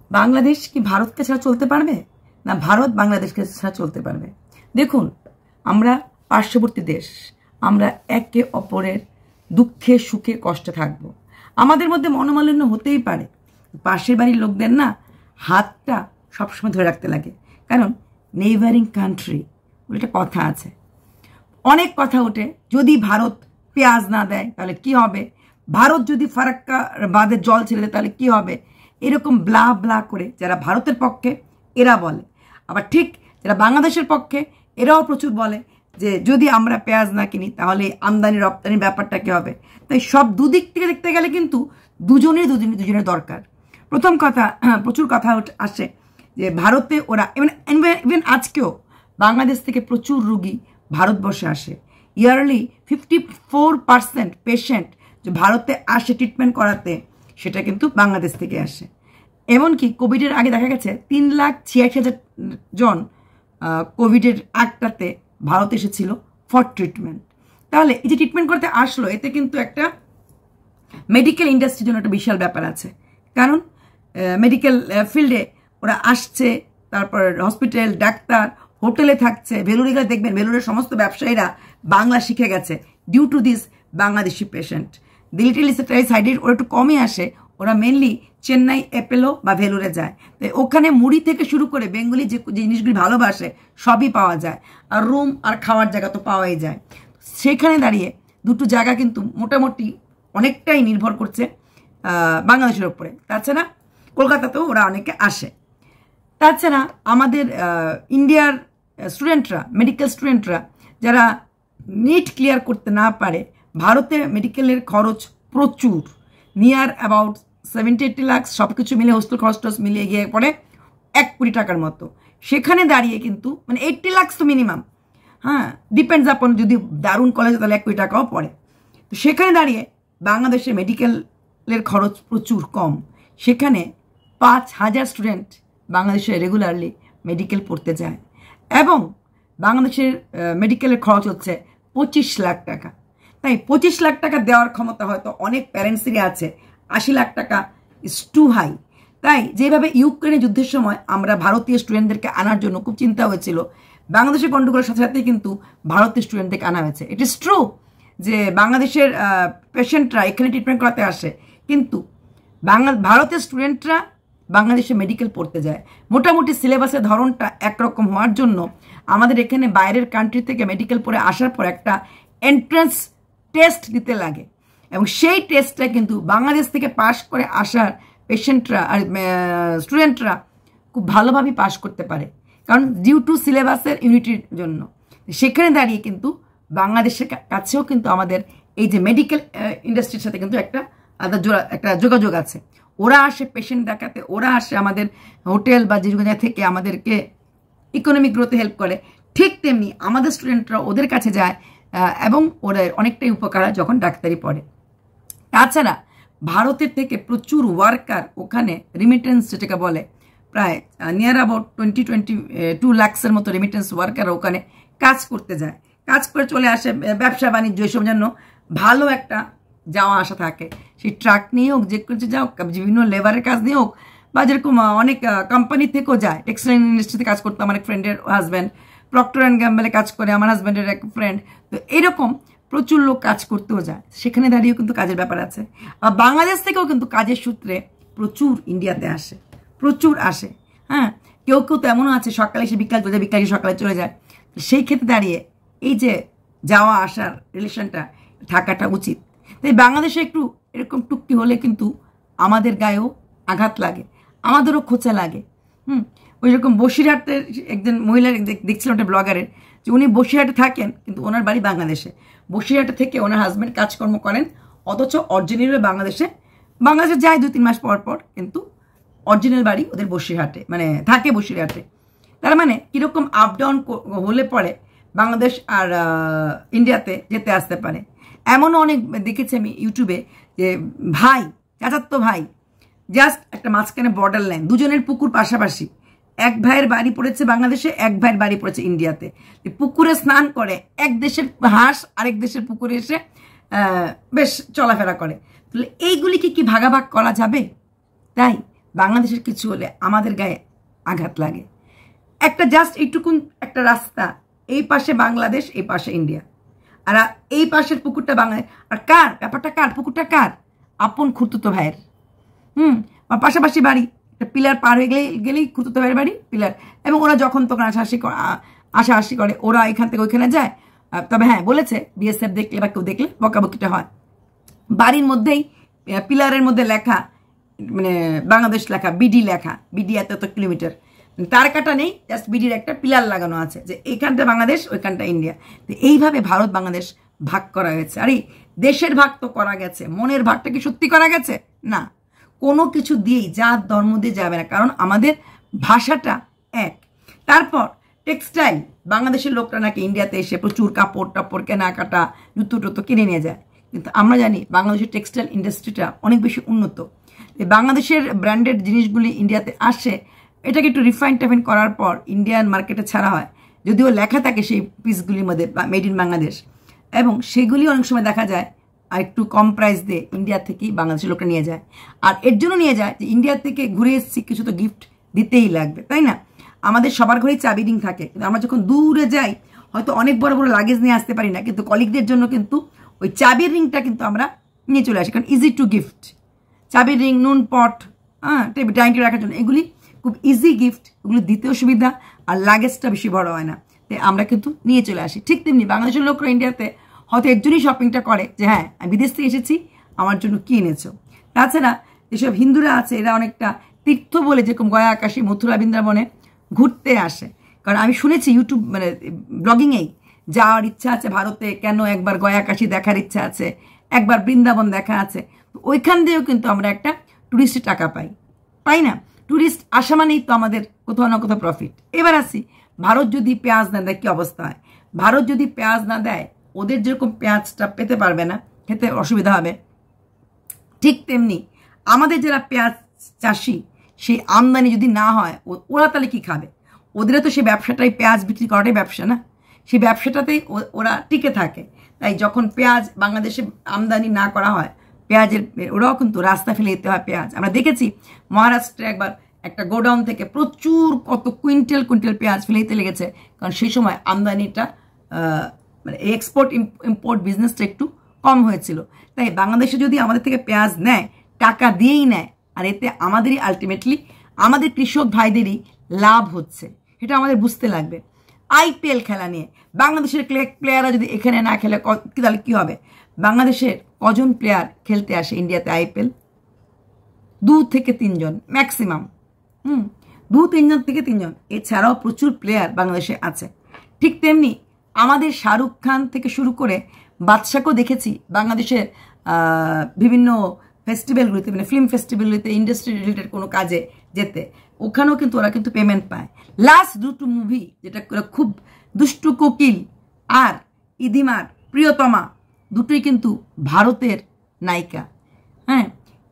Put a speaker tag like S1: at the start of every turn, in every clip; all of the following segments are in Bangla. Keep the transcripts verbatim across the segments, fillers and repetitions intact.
S1: বাংলাদেশ কি ভারতকে ছাড়া চলতে পারবে, না ভারত বাংলাদেশকে ছাড়া চলতে পারবে? দেখুন, আমরা পার্শ্ববর্তী দেশ, আমরা একে অপরের দুঃখে সুখে কষ্টে থাকব। আমাদের মধ্যে মনোমালিন্য হতেই পারে, পাশের বাড়ির লোকদের না হাতটা সবসময় ধরে রাখতে লাগে, কারণ নেইবারিং কান্ট্রি বলে একটা কথা আছে। অনেক কথা ওঠে, যদি ভারত পেঁয়াজ না দেয় তাহলে কি হবে, ভারত যদি ফারাক্কা বাঁধের জল ছেড়ে দেয় তাহলে কি হবে, এরকম ব্লা ব্লা করে যারা ভারতের পক্ষে এরা বলে। আবার ঠিক যারা বাংলাদেশের পক্ষে এরাও প্রচুর বলে যে যদি আমরা পেঁয়াজ না কিনি তাহলে আমদানি রপ্তানির ব্যাপারটা কি হবে। তাই সব দুদিক থেকে দেখতে গেলে কিন্তু দুজনের দুজনের দুজনের দরকার। প্রথম কথা, প্রচুর কথা আসে যে ভারতে ওরা ইভেন ইভেন আজকেও বাংলাদেশ থেকে প্রচুর রুগী ভারতবর্ষে আসে। Yearly fifty four percent patient যে ভারতে আসে ট্রিটমেন্ট করাতে, সেটা কিন্তু বাংলাদেশ থেকে আসে। এমনকি কোভিডের আগে দেখা গেছে তিন লাখ ছিয়াশি হাজার জন কোভিডের আগটাতে ভারত এসেছিল ফর ট্রিটমেন্ট। তাহলে এই যে ট্রিটমেন্ট করতে আসলো, এতে কিন্তু একটা মেডিকেল ইন্ডাস্ট্রির জন্য একটা বিশাল ব্যাপার আছে। কারণ মেডিকেল ফিল্ডে ওরা আসছে, তারপর হসপিটাল, ডাক্তার, হোটেলে থাকছে। ভেলুরে গেলে দেখবেন ভেলুরের সমস্ত ব্যবসায়ীরা বাংলা শিখে গেছে due to this Bangladeshi patient. Delhi সাইডে ওরা একটু কমই আসে, ওরা মেনলি চেন্নাই, অ্যাপেলো বা ভেলুরে যায়। তাই ওখানে মুড়ি থেকে শুরু করে বেঙ্গলি যে জিনিসগুলি ভালোবাসে সবই পাওয়া যায়, আর রুম আর খাওয়ার জায়গা তো পাওয়াই যায়। সেখানে দাঁড়িয়ে দুটো জায়গা কিন্তু মোটামুটি অনেকটাই নির্ভর করছে বাংলাদেশের উপরে। তাছাড়া কলকাতাতেও ওরা অনেকে আসে। তাছাড়া আমাদের ইন্ডিয়ার স্টুডেন্টরা, মেডিকেল স্টুডেন্টরা যারা নিট ক্লিয়ার করতে না পারে, ভারতে মেডিকেলের খরচ প্রচুর, near about seventy eighty lakh, সব কিছু মিলে হোস্টেল খরচ টস মিলিয়ে গিয়ে পড়ে এক কোটি টাকার মতো। সেখানে দাঁড়িয়ে কিন্তু মানে এইটটি লাখস তো মিনিমাম, হ্যাঁ ডিপেন্ডস আপন, যদি দারুণ কলেজে তাহলে এক কোটি টাকাও পড়ে। তো সেখানে দাঁড়িয়ে বাংলাদেশে মেডিকেলের খরচ প্রচুর কম। সেখানে পাঁচ হাজার স্টুডেন্ট বাংলাদেশে রেগুলারলি মেডিকেল পড়তে যায়, এবং বাংলাদেশের মেডিকেলের খরচ হচ্ছে পঁচিশ লাখ টাকা। তাই পঁচিশ লাখ টাকা দেওয়ার ক্ষমতা হয়তো অনেক প্যারেন্টসেরই আছে, আশি লাখ টাকা ইজ টু হাই। তাই যেভাবে ইউক্রেনের যুদ্ধের সময় আমরা ভারতীয় স্টুডেন্টদেরকে আনার জন্য খুব চিন্তা হয়েছিল, বাংলাদেশের গন্ডগোলের সাথে সাথেই কিন্তু ভারতীয় স্টুডেন্টদেরকে আনা হয়েছে। ইট ইজ ট্রু যে বাংলাদেশের পেশেন্টরা এখানে ট্রিটমেন্ট করাতে আসে, কিন্তু বাংলা ভারতের স্টুডেন্টরা বাংলাদেশে মেডিকেল পড়তে যায়। মোটামুটি সিলেবাসের ধরনটা একরকম হওয়ার জন্য আমাদের এখানে বাইরের কান্ট্রি থেকে মেডিকেল পড়ে আসার পর একটা এন্ট্রান্স টেস্ট দিতে লাগে, এবং সেই টেস্টটা কিন্তু বাংলাদেশ থেকে পাশ করে আসার পেশেন্টরা আর স্টুডেন্টরা খুব ভালোভাবে পাশ করতে পারে, কারণ ডিউ টু সিলেবাসের ইউনিটির জন্য। সেখানে দাঁড়িয়ে কিন্তু বাংলাদেশের কাছেও কিন্তু আমাদের এই যে মেডিকেল ইন্ডাস্ট্রির সাথে কিন্তু একটা একটা যোগাযোগ আছে। ওরা আসে পেশেন্ট দেখাতে, ওরা আসে আমাদের হোটেল বা যে জায়গা থেকে আমাদেরকে ইকোনমিক গ্রোথে হেল্প করে। ঠিক তেমনি আমাদের স্টুডেন্টরা ওদের কাছে যায়, এবং ওদের অনেকটাই উপকার হয় যখন ডাক্তারি পড়ে। তাছাড়া ভারতের থেকে প্রচুর ওয়ার্কার ওখানে রিমিটেন্স যেটাকে বলে, প্রায় near about twenty twenty two লাখসের মতো রিমিটেন্স ওয়ার্কার ওখানে কাজ করতে যায়, কাজ করে চলে আসে। ব্যবসা বাণিজ্য এসব জন্য ভালো একটা যাওয়া আসা থাকে, সেই ট্রাক নিয়ে হোক, যে কিছু যাও, বিভিন্ন লেবারের কাজ নিয়ে হোক, বা যেরকম অনেক কোম্পানি থেকেও যায়। টেক্সটাইল ইন্ডাস্ট্রিতে কাজ করতো আমার এক ফ্রেন্ডের হাজব্যান্ড, প্রক্টর অ্যান্ড গ্যাম্বেলে কাজ করে আমার হাজব্যান্ডের এক ফ্রেন্ড। তো এরকম প্রচুর লোক কাজ করতেও যায়, সেখানে দাঁড়িয়েও কিন্তু কাজের ব্যাপার আছে। আর বাংলাদেশ থেকেও কিন্তু কাজের সূত্রে প্রচুর ইন্ডিয়াতে আসে, প্রচুর আসে। হ্যাঁ, কেউ কেউ তো এমনও আছে সকালে এসে বিকাল চলে যায়, বিকালে সকালে চলে যায়। সেই ক্ষেত্রে দাঁড়িয়ে এই যে যাওয়া আসার রিলেশনটা থাকাটা উচিত। তাই বাংলাদেশে একটু এরকম টুকটি হলে কিন্তু আমাদের গায়েও আঘাত লাগে, আমাদেরও খোঁচা লাগে। হুম, ওই রকম বসিরহাটের একজন মহিলার দেখছিলাম একটা ব্লগারের, যে উনি বসিরহাটে থাকেন কিন্তু ওনার বাড়ি বাংলাদেশে। বসিরহাটে থেকে ওনার হাজব্যান্ড কাজকর্ম করেন, অথচ অরিজিনাল বাংলাদেশে, বাংলাদেশে যায় দু তিন মাস পর পর, কিন্তু অরিজিনাল বাড়ি ওদের বসিরহাটে, মানে থাকে বসিরহাটে। তার মানে কীরকম আপ ডাউন হলে পরে বাংলাদেশ আর ইন্ডিয়াতে যেতে আসতে পারে। এমনও অনেক দেখেছি আমি ইউটিউবে, যে ভাই, চাচাতো ভাই, জাস্ট একটা মাঝখানে বর্ডার লাইন, দুজনের পুকুর পাশাপাশি, এক ভাইয়ের বাড়ি পড়েছে বাংলাদেশে, এক ভাইয়ের বাড়ি পড়েছে ইন্ডিয়াতে। পুকুরে স্নান করে, এক দেশের হাঁস আরেক দেশের পুকুরে এসে বেশ চলাফেরা করে। তাহলে এইগুলিকে কি ভাগাভাগ করা যাবে? তাই বাংলাদেশের কিছু হলে আমাদের গায়ে আঘাত লাগে। একটা জাস্ট এইটুকুন একটা রাস্তা, এই পাশে বাংলাদেশ, এই পাশে ইন্ডিয়া, আর এই পাশের পুকুরটা বাংলাদেশ। আর কার ব্যাপারটা, কার পুকুরটা, কার? আপন খুড়তুতো ভাইয়ের। হুম পাশাপাশি বাড়ি, একটা পিলার পার হয়ে গেলে গেলেই খুড়তুতো ভাইয়ের বাড়ি, পিলার। এবং ওরা যখন তখন আশাহাসি আশাহাসি করে, ওরা এখান থেকে ওইখানে যায়। তবে হ্যাঁ বলেছে, বিএসএফ দেখলে বা কেউ দেখলে বকাবকিটা হয়। বাড়ির মধ্যেই পিলারের মধ্যে লেখা, মানে বাংলাদেশ লেখা, বিডি লেখা, বিডি এত এত কিলোমিটার, তার কাটা নেই, জাস্ট বিডির একটা পিলার লাগানো আছে যে এইখানটা বাংলাদেশ, ওইখানটা ইন্ডিয়া। তো এইভাবে ভারত বাংলাদেশ ভাগ করা হয়েছে। আরে দেশের ভাগ তো করা গেছে, মনের ভাগটা কি সত্যি করা গেছে? না, কোনো কিছু দিয়েই জাত ধর্ম দিয়ে যাবে না, কারণ আমাদের ভাষাটা এক। তারপর টেক্সটাইল, বাংলাদেশের লোকরা নাকি ইন্ডিয়াতে এসে প্রচুর কাপড় টাপড় কেনাকাটা, জুতো টুতো কিনে নিয়ে যায়, কিন্তু আমরা জানি বাংলাদেশের টেক্সটাইল ইন্ডাস্ট্রিটা অনেক বেশি উন্নত। বাংলাদেশের ব্র্যান্ডেড জিনিসগুলি ইন্ডিয়াতে আসে, এটাকে একটু রিফাইন টাইফাইন করার পর ইন্ডিয়ান মার্কেটে ছাড়া হয়, যদিও লেখা থাকে সেই পিসগুলির মধ্যে মেড ইন বাংলাদেশ, এবং সেগুলি অনেক সময় দেখা যায় আর একটু কম প্রাইস দিয়ে ইন্ডিয়া থেকেই বাংলাদেশের লোকরা নিয়ে যায়। আর এর জন্য নিয়ে যায় যে ইন্ডিয়া থেকে ঘুরে এসেছি, কিছু তো গিফট দিতেই লাগবে, তাই না? আমাদের সবার ঘরেই চাবি রিং থাকে, কিন্তু আমরা যখন দূরে যাই হয়তো অনেক বড় বড় লাগেজ নিয়ে আসতে পারি না, কিন্তু কলিগদের জন্য কিন্তু ওই চাবির রিংটা কিন্তু আমরা নিয়ে চলে আসি, কারণ ইজি টু গিফট। চাবির রিং, নুন পট, হ্যাঁ ডাইনিংয়ে রাখার জন্য, এগুলি খুব ইজি গিফট, এগুলো দিতেও সুবিধা, আর লাগেজটা বেশি বড় হয় না, তাই আমরা কিন্তু নিয়ে চলে আসি। ঠিক তেমনি বাংলাদেশের লোকরা ইন্ডিয়াতে হয়তো এর জন্যই শপিংটা করে যে হ্যাঁ আমি বিদেশ থেকে এসেছি, আমার জন্য কি এনেছো। তাছাড়া যেসব হিন্দুরা আছে এরা অনেকটা তীর্থ বলে, যেরকম গয়া, কাশী, মথুরা, বৃন্দাবনে ঘুরতে আসে। কারণ আমি শুনেছি ইউটিউব মানে ব্লগিংয়েই যাওয়ার ইচ্ছা আছে ভারতে, কেন একবার গয়া কাশী দেখার ইচ্ছা আছে, একবার বৃন্দাবন দেখা আছে, ওইখান দিয়েও কিন্তু আমরা একটা টুরিস্টের টাকা পাই, পাই না? টুরিস্ট আসা মানেই তো আমাদের কোথাও না কোথাও প্রফিট। এবার আসি, ভারত যদি পেঁয়াজ না দেয় কি অবস্থা হয়? ভারত যদি পেঁয়াজ না দেয়, ওদের যেরকম পেঁয়াজটা পেতে পারবে না, খেতে অসুবিধা হবে, ঠিক তেমনি আমাদের যারা পেঁয়াজ চাষি, সেই আমদানি যদি না হয়, ওরা তাহলে কি খাবে? ওদেরও তো সেই ব্যবসাটাই, পেঁয়াজ বিক্রি করাটাই ব্যবসা না, সেই ব্যবসাটাতেই ওরা টিকে থাকে। তাই যখন পেঁয়াজ বাংলাদেশে আমদানি না করা হয়, পেঁয়াজের ওরাও কিন্তু রাস্তা ফেলে দিতে হয় পেঁয়াজ। আমরা দেখেছি মহারাষ্ট্রে একবার একটা গোডাউন থেকে প্রচুর কত কুইন্টাল কুইন্টাল পেঁয়াজ ফেলে দিতে লেগেছে, কারণ সেই সময় আমদানিটা মানে এক্সপোর্ট ইম্পোর্ট বিজনেসটা একটু কম হয়েছিল। তাই বাংলাদেশে যদি আমাদের থেকে পেঁয়াজ নেয়, টাকা দিয়েই নেয়, আর এতে আমাদেরই আলটিমেটলি আমাদের কৃষক ভাইদেরই লাভ হচ্ছে, এটা আমাদের বুঝতে লাগবে। আইপিএল খেলা নিয়ে বাংলাদেশের প্লেয়াররা যদি এখানে না খেলে তাহলে কি হবে? বাংলাদেশের কজন প্লেয়ার খেলতে আসে ইন্ডিয়াতে আইপিএল? দু থেকে তিনজন ম্যাক্সিমাম, হুম দু তিনজন থেকে তিনজন এছাড়াও প্রচুর প্লেয়ার বাংলাদেশে আছে। ঠিক তেমনি আমাদের শাহরুখ খান থেকে শুরু করে বাদশাকেও দেখেছি বাংলাদেশের বিভিন্ন ফেস্টিভ্যালগুলিতে, মানে ফিল্ম ফেস্টিভ্যালগুলিতে, ইন্ডাস্ট্রি রিলেটেড কোনো কাজে যেতে, ওখানেও কিন্তু ওরা কিন্তু পেমেন্ট পায়। লাস্ট দুটো মুভি যেটা খুব, দুষ্টু কোকিল আর ইদিমার প্রিয়তমা, দুটোই কিন্তু ভারতের নায়িকা। হ্যাঁ,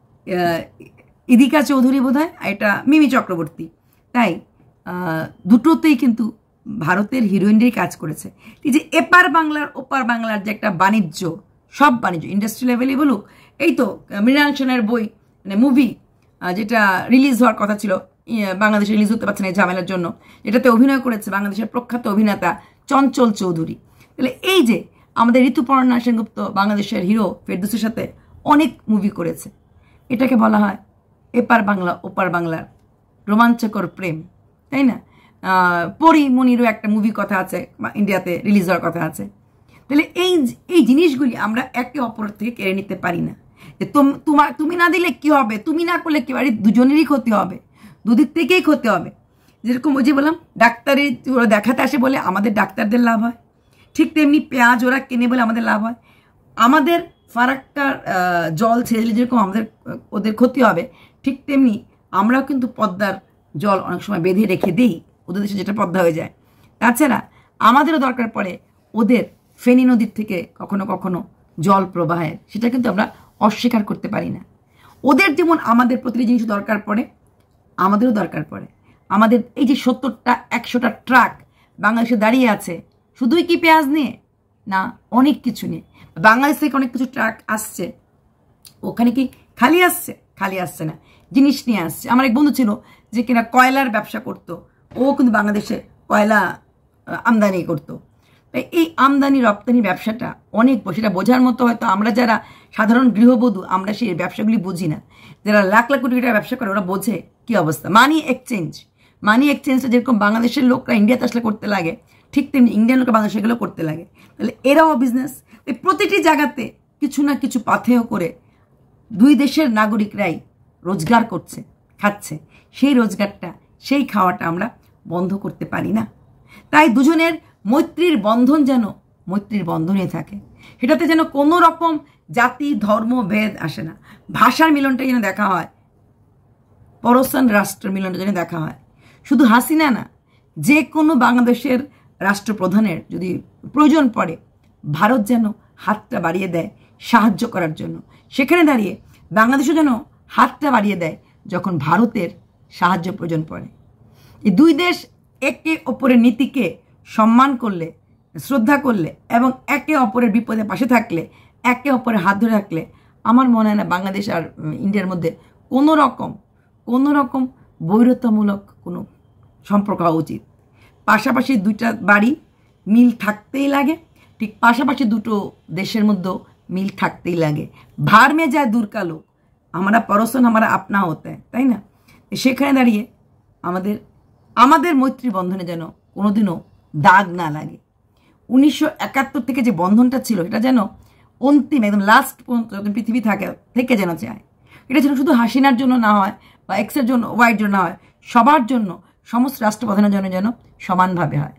S1: ইদিকা চৌধুরী বোধ হয়, এটা মিমি চক্রবর্তী। তাই দুটোতেই কিন্তু ভারতের হিরোইনরাই কাজ করেছে। এই যে এপার বাংলার ওপার বাংলার যে একটা বাণিজ্য, সব বাণিজ্য ইন্ডাস্ট্রি লেভেলই বলুক, এই তো মৃণাল সেনের বই মানে মুভি যেটা রিলিজ হওয়ার কথা ছিল, বাংলাদেশে রিলিজ হতে পারছে না এই ঝামেলার জন্য, যেটাতে অভিনয় করেছে বাংলাদেশের প্রখ্যাত অভিনেতা চঞ্চল চৌধুরী। তাহলে এই যে আমাদের ঋতুপর্ণা সেনগুপ্ত বাংলাদেশের হিরো ফেরদৌসের সাথে অনেক মুভি করেছে, এটাকে বলা হয় এপার বাংলা ওপার বাংলার রোমাঞ্চকর প্রেম, তাই না? পরিমণিরও একটা মুভি কথা আছে, ইন্ডিয়াতে রিলিজ হওয়ার কথা আছে। তাহলে এই এই জিনিসগুলি আমরা একে অপরের থেকে কেড়ে নিতে পারি না। যে তোমার তুমি না দিলে কি হবে, তুমি না করলে কি হবে, দুজনেরই ক্ষতি হবে, দুদিক থেকেই ক্ষতি হবে। যেরকম ওই যে বললাম ডাক্তারে ওরা দেখাতে আসে বলে আমাদের ডাক্তারদের লাভ হয়, ঠিক তেমনি পেঁয়াজ ওরা কেনে বলে আমাদের লাভ হয়। আমাদের ফারাক্কার জল ছেড়ে দিলে যেরকম আমাদের ওদের ক্ষতি হবে, ঠিক তেমনি আমরাও কিন্তু পদ্মার জল অনেক সময় বেঁধে রেখে দিই, ওদের দেশে যেটা পদ্মা হয়ে যায়। তাছাড়া আমাদেরও দরকার পড়ে ওদের ফেনী নদীর থেকে কখনো কখনো জল প্রবাহের, সেটা কিন্তু আমরা অস্বীকার করতে পারি না। ওদের যেমন আমাদের প্রতিটি জিনিস দরকার পড়ে, আমাদেরও দরকার পড়ে। আমাদের এই যে সত্তরটা একশোটা ট্রাক বাংলাদেশে দাঁড়িয়ে আছে, শুধুই কি পেঁয়াজ নিয়ে না, অনেক কিছু নিয়ে। বাংলাদেশ থেকে অনেক কিছু ট্রাক আসছে, ওখানে কি খালি আসছে? খালি আসছে না, জিনিস নিয়ে আসছে। আমার এক বন্ধু ছিল যে কিনা কয়লার ব্যবসা করতো, ও কিন্তু বাংলাদেশে কয়লা আমদানি করতো। তাই এই আমদানি রপ্তানি ব্যবসাটা অনেক, সেটা বোঝার মতো হয়তো আমরা যারা সাধারণ গৃহবধূ আমরা সেই ব্যবসাগুলি বুঝি না। যারা লাখ লাখ কোটি টাকা ব্যবসা করে ওরা বোঝে কী অবস্থা। মানি এক্সচেঞ্জ, মানি এক্সচেঞ্জটা যেরকম বাংলাদেশের লোকরা ইন্ডিয়াতে আসলে করতে লাগে, ঠিক তেমনি ইন্ডিয়ান লোকরা বাংলাদেশে গেলেও করতে লাগে। তাহলে এরাও বিজনেস। এই প্রতিটি জায়গাতে কিছু না কিছু পাথেয় করে দুই দেশের নাগরিকরাই রোজগার করছে, খাচ্ছে। সেই রোজগারটা, সেই খাওয়াটা আমরা বন্ধ করতে পারি না। তাই দুজনের মৈত্রীর বন্ধন যেন মৈত্রীর বন্ধনই থাকে, সেটাতে যেন কোনো রকম জাতি ধর্ম ভেদ আসে না। ভাষার মিলনটা যেন দেখা হয়, পরস্থান রাষ্ট্র মিলনটা যেন দেখা হয়। শুধু হাসিনা না, যে কোনো বাংলাদেশের রাষ্ট্রপ্রধানের যদি প্রয়োজন পড়ে ভারত যেন হাতটা বাড়িয়ে দেয় সাহায্য করার জন্য। সেখানে দাঁড়িয়ে বাংলাদেশও যেন হাতটা বাড়িয়ে দেয় যখন ভারতের সাহায্য প্রয়োজন পড়ে। এই দুই দেশ একে অপরের নীতিকে সম্মান করলে, শ্রদ্ধা করলে এবং একে অপরের বিপদে পাশে থাকলে, একে অপরের হাত ধরে রাখলে আমার মনে হয় না বাংলাদেশ আর ইন্ডিয়ার মধ্যে কোনো রকম কোনো রকম বৈরতামূলক কোনো সম্পর্ক হওয়া উচিত। পাশাপাশি দুইটা বাড়ি মিল থাকতেই লাগে, ঠিক পাশাপাশি দুটো দেশের মধ্যেও মিল থাকতেই লাগে। ভার মে যায় দূর কা লোক, আমরা পরশন আমরা আপনা হতে, তাই না? সেখানে দাঁড়িয়ে আমাদের আমাদের মৈত্রী বন্ধনে যেন কোনোদিনও দাগ না লাগে। উনিশশো একাত্তর থেকে যে বন্ধনটা ছিল এটা যেন অন্তিম একদম লাস্ট পর্যন্ত যখন পৃথিবী থাকে থেকে যেন চায়। এটা যেন শুধু হাসিনার জন্য না হয় বা এক্সের জন্য, ওয়াইয়ের জন্য না হয়, সবার জন্য, সমস্ত রাষ্ট্রপ্রধানের জন্য যেন সমানভাবে হয়।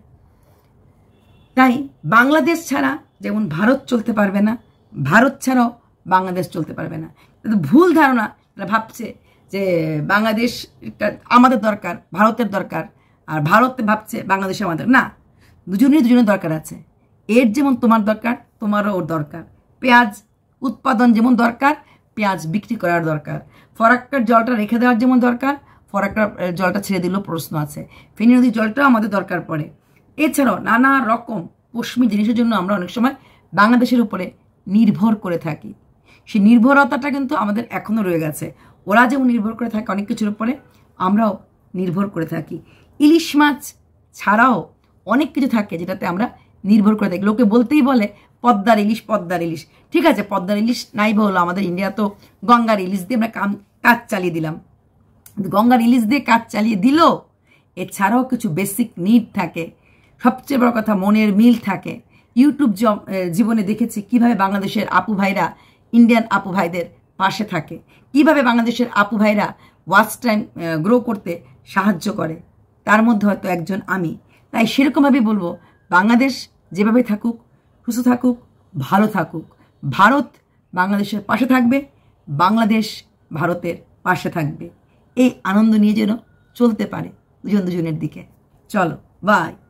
S1: তাই বাংলাদেশ ছাড়া যেমন ভারত চলতে পারবে না, ভারত ছাড়াও বাংলাদেশ চলতে পারবে না। কিন্তু ভুল ধারণা, তারা ভাবছে যে বাংলাদেশ আমাদের দরকার, ভারতের দরকার, আর ভারত ভাবছে বাংলাদেশ আমাদের। না, দুজনেরই দুজনের দরকার আছে। এর যেমন তোমার দরকার, তোমারও ওর দরকার। পেঁয়াজ উৎপাদন যেমন দরকার, পেঁয়াজ বিক্রি করার দরকার। ফরাক্কার জলটা রেখে দেওয়ার যেমন দরকার, ফরাক্কার জলটা ছেড়ে দিলেও প্রশ্ন আছে। ফেনী নদীর জলটাও আমাদের দরকার পড়ে। এছাড়াও নানা রকম পশ্চিমী জিনিসের জন্য আমরা অনেক সময় বাংলাদেশের উপরে নির্ভর করে থাকি। সেই নির্ভরতাটা কিন্তু আমাদের এখনও রয়ে গেছে। ওরা যেমন নির্ভর করে থাকে অনেক কিছুর উপরে, আমরাও নির্ভর করে থাকি। ইলিশ মাছ ছাড়াও অনেক কিছু থাকে যেটাতে আমরা নির্ভর করে থাকি। লোকে বলতেই বলে পদ্মার ইলিশ, পদ্মার ইলিশ। ঠিক আছে, পদ্মার ইলিশ নাই বা হলো, আমাদের ইন্ডিয়া তো গঙ্গার ইলিশ দিয়ে আমরা কাম কাজ চালিয়ে দিলাম। গঙ্গার ইলিশ দিয়ে কাজ চালিয়ে দিল, এছাড়াও কিছু বেসিক নিড থাকে। সবচেয়ে বড় কথা মনের মিল থাকে। ইউটিউব জীবনে দেখেছি কিভাবে বাংলাদেশের আপু ভাইরা ইন্ডিয়ান আপু ভাইদের পাশে থাকে, কিভাবে বাংলাদেশের আপু ভাইরা ওয়াচ টাইম গ্রো করতে সাহায্য করে। তার মধ্যে হয়তো একজন আমি। তাই সেরকমভাবেই বলবো, বাংলাদেশ যেভাবে থাকুক, সুস্থ থাকুক, ভালো থাকুক। ভারত বাংলাদেশের পাশে থাকবে, বাংলাদেশ ভারতের পাশে থাকবে। এই আনন্দ নিয়ে যেন চলতে পারে দুজন দুজনের দিকে। চলো, বাই।